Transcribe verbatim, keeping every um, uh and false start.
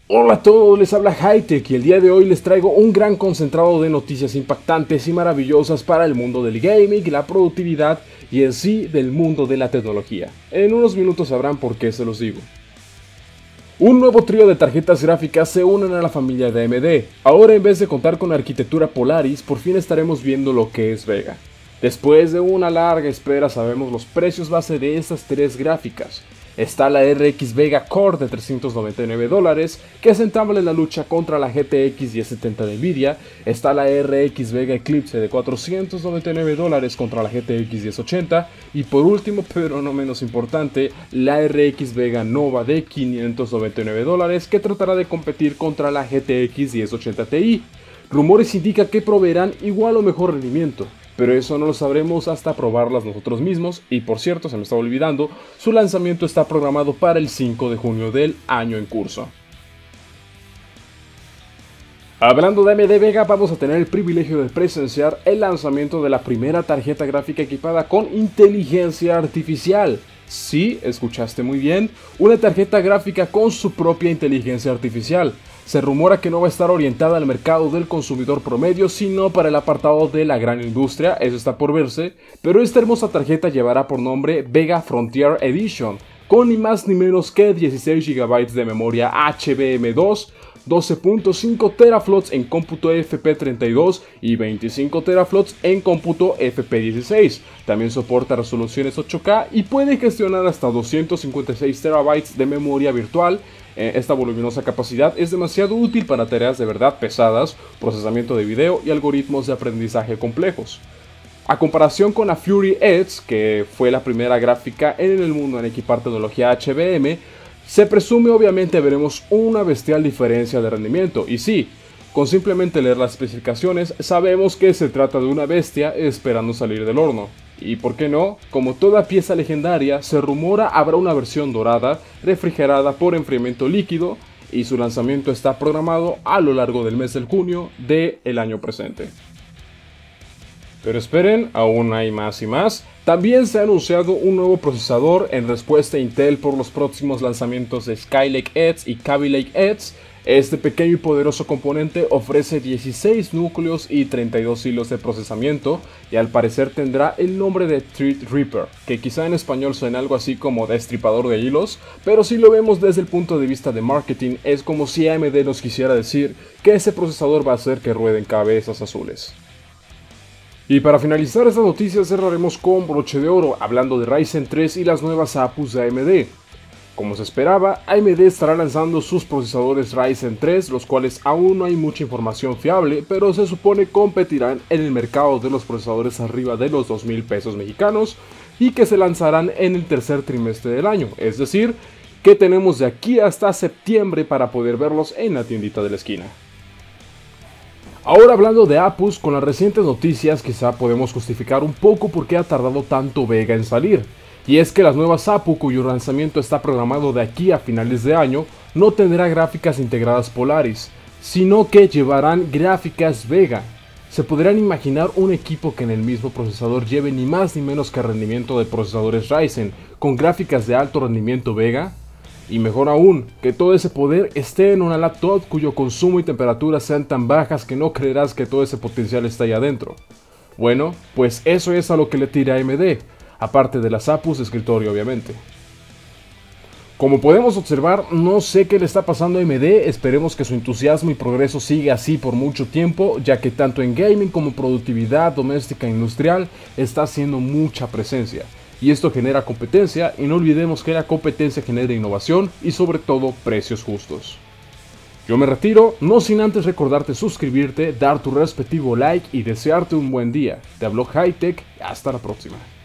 Hola a todos, les habla Hightech y el día de hoy les traigo un gran concentrado de noticias impactantes y maravillosas para el mundo del gaming, la productividad y en sí del mundo de la tecnología. En unos minutos sabrán por qué se los digo. Un nuevo trío de tarjetas gráficas se unen a la familia de A M D. Ahora, en vez de contar con arquitectura Polaris, por fin estaremos viendo lo que es Vega. Después de una larga espera sabemos los precios base de estas tres gráficas. Está la R X Vega Core de trescientos noventa y nueve dólares, que se entabla en la lucha contra la G T X diez setenta de Nvidia. Está la R X Vega Eclipse de cuatrocientos noventa y nueve dólares contra la G T X diez ochenta. Y por último, pero no menos importante, la R X Vega Nova de quinientos noventa y nueve dólares, que tratará de competir contra la G T X diez ochenta Ti. Rumores indican que proveerán igual o mejor rendimiento, pero eso no lo sabremos hasta probarlas nosotros mismos. Y por cierto, se me estaba olvidando, su lanzamiento está programado para el cinco de junio del año en curso. Hablando de A M D Vega, vamos a tener el privilegio de presenciar el lanzamiento de la primera tarjeta gráfica equipada con inteligencia artificial. Sí, escuchaste muy bien, una tarjeta gráfica con su propia inteligencia artificial. Se rumora que no va a estar orientada al mercado del consumidor promedio, sino para el apartado de la gran industria, eso está por verse, pero esta hermosa tarjeta llevará por nombre Vega Frontier Edition, con ni más ni menos que dieciséis gigabytes de memoria H B M dos, doce punto cinco teraflops en cómputo F P treinta y dos y veinticinco teraflops en cómputo F P dieciséis. También soporta resoluciones ocho K y puede gestionar hasta doscientos cincuenta y seis terabytes de memoria virtual. Esta voluminosa capacidad es demasiado útil para tareas de verdad pesadas, procesamiento de video y algoritmos de aprendizaje complejos. A comparación con la Fury Edge, que fue la primera gráfica en el mundo en equipar tecnología H B M, se presume obviamente veremos una bestial diferencia de rendimiento. Y sí, con simplemente leer las especificaciones sabemos que se trata de una bestia esperando salir del horno. Y por qué no, como toda pieza legendaria, se rumora habrá una versión dorada, refrigerada por enfriamiento líquido, y su lanzamiento está programado a lo largo del mes de junio del año presente. Pero esperen, aún hay más y más. También se ha anunciado un nuevo procesador en respuesta a Intel por los próximos lanzamientos de Skylake Edge y Kaby Lake Edge. Este pequeño y poderoso componente ofrece dieciséis núcleos y treinta y dos hilos de procesamiento, y al parecer tendrá el nombre de Threadripper, que quizá en español suena algo así como destripador de hilos, pero si lo vemos desde el punto de vista de marketing es como si A M D nos quisiera decir que ese procesador va a hacer que rueden cabezas azules. Y para finalizar esta noticia cerraremos con broche de oro, hablando de Ryzen tres y las nuevas A P Us de A M D. Como se esperaba, A M D estará lanzando sus procesadores Ryzen tres, los cuales aún no hay mucha información fiable, pero se supone competirán en el mercado de los procesadores arriba de los dos mil pesos mexicanos y que se lanzarán en el tercer trimestre del año, es decir, que tenemos de aquí hasta septiembre para poder verlos en la tiendita de la esquina. Ahora, hablando de A P Us, con las recientes noticias quizá podemos justificar un poco por qué ha tardado tanto Vega en salir. Y es que las nuevas A P U, cuyo lanzamiento está programado de aquí a finales de año, no tendrá gráficas integradas Polaris, sino que llevarán gráficas Vega. ¿Se podrían imaginar un equipo que en el mismo procesador lleve ni más ni menos que rendimiento de procesadores Ryzen, con gráficas de alto rendimiento Vega? Y mejor aún, que todo ese poder esté en una laptop cuyo consumo y temperatura sean tan bajas que no creerás que todo ese potencial está ahí adentro. Bueno, pues eso es a lo que le tira A M D. Aparte de las A P Us de escritorio obviamente. Como podemos observar, no sé qué le está pasando a A M D, esperemos que su entusiasmo y progreso siga así por mucho tiempo, ya que tanto en gaming como productividad doméstica e industrial está haciendo mucha presencia. Y esto genera competencia, y no olvidemos que la competencia genera innovación y sobre todo precios justos. Yo me retiro, no sin antes recordarte suscribirte, dar tu respectivo like y desearte un buen día. Te habló Hightech, hasta la próxima.